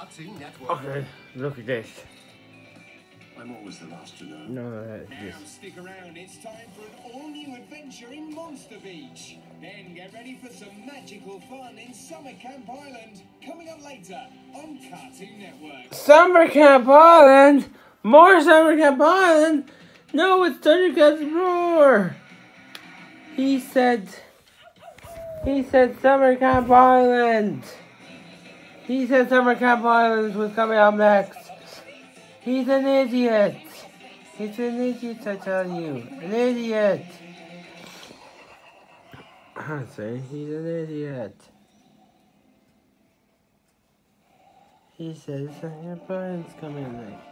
Cartoon Network. Okay, look at this. I'm always the last to know. No, that's Now this. stick around, it's time for an all-new adventure in Monster Beach. Then get ready for some magical fun in Summer Camp Island. Coming up later on Cartoon Network. Summer Camp Island? More Summer Camp Island? No, it's Thundercats Roar! He said Summer Camp Island! He said Summer Camp Island was coming up next. He's an idiot. He's an idiot, I tell you. An idiot. I say he's an idiot. He says Summer Camp Island's coming next.